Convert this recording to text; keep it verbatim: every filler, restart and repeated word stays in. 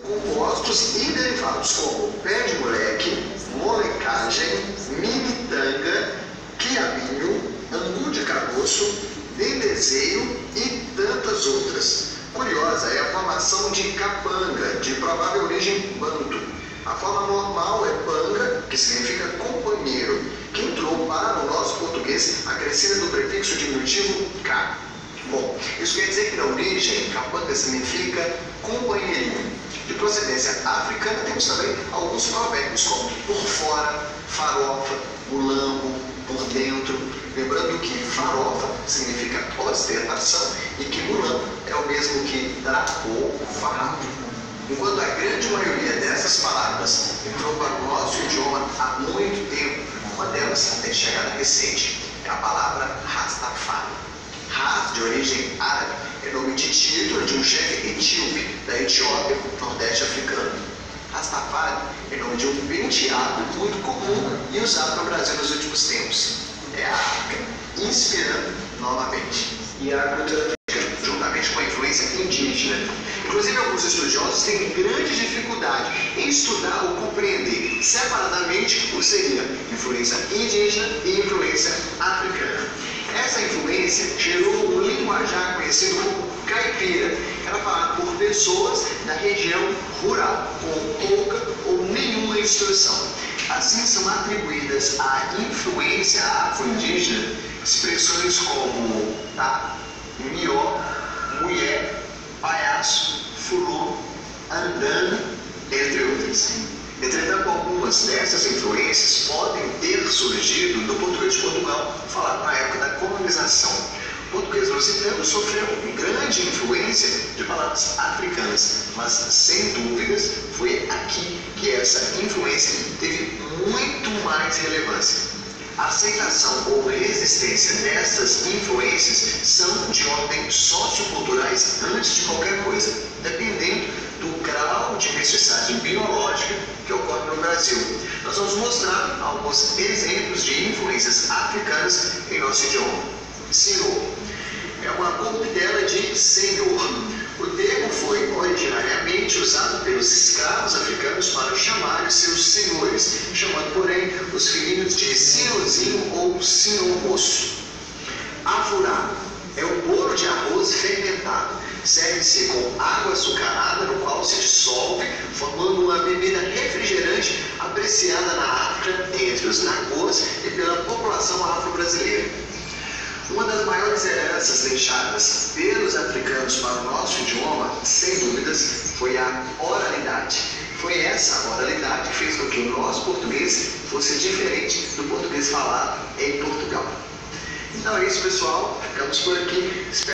compostos e derivados como pé de moleque, molecagem, mini-tanga, quiabinho, angu de caroço, dendezeiro e tantas outras. Curiosa é a formação de capanga, de provável origem banto. A forma normal é panga, que significa companheiro, que entrou para o nosso português acrescida do prefixo diminutivo ca. Bom, isso quer dizer que na origem, capanga significa companheirinho. De procedência africana, temos também alguns provérbios como por fora, farofa, mulambo, por dentro. Lembrando que farofa significa ostentação e que mulambo é o mesmo que trapo ou farrapo. Enquanto a grande maioria dessas palavras entrou para o nosso idioma há muito tempo, uma delas tem chegada recente, é a palavra Rastafari. Ras, de origem árabe, é nome de título de um chefe etíope da Etiópia, nordeste africano. Rastafari é nome de um penteado muito comum e usado no Brasil nos últimos tempos. É a África, inspirando novamente. E a cultura juntamente com a influência indígena. Inclusive, alguns estudiosos têm grande dificuldade em estudar ou compreender separadamente o que seria influência indígena e influência africana. Essa influência gerou um linguajar conhecido como caipira, que era falado por pessoas da região rural, com pouca ou nenhuma instrução. Assim, são atribuídas à influência afro-indígena expressões como tá, mió, mulher, palhaço, fulô, andando, entre outras. Entretanto, algumas dessas influências podem ter surgido do português de Portugal, falado na época da colonização. O português lusitano sofreu grande influência de palavras africanas, mas, sem dúvidas, foi aqui que essa influência teve muito mais relevância. A aceitação ou resistência dessas influências são de ordem socioculturais antes de qualquer coisa, dependendo do grau de mestiçagem biológica que ocorre no Brasil. Nós vamos mostrar alguns exemplos de influências africanas em nosso idioma. Senhor é uma corruptela de senhor. O termo foi originariamente usado pelos escravos africanos para chamar os seus senhores, chamando, porém, os filhinhos de senhorzinho ou senhor moço. Afurado é um bolo de arroz fermentado. Serve-se com água açucarada, no qual se dissolve, formando uma bebida refrigerante apreciada na África entre os nagôs e pela população afro-brasileira. Uma das maiores heranças deixadas pelos africanos para o nosso idioma, sem dúvidas, foi a oralidade. Foi essa oralidade que fez com que o nosso português fosse diferente do português falado em Portugal. Então é isso, pessoal. Ficamos por aqui.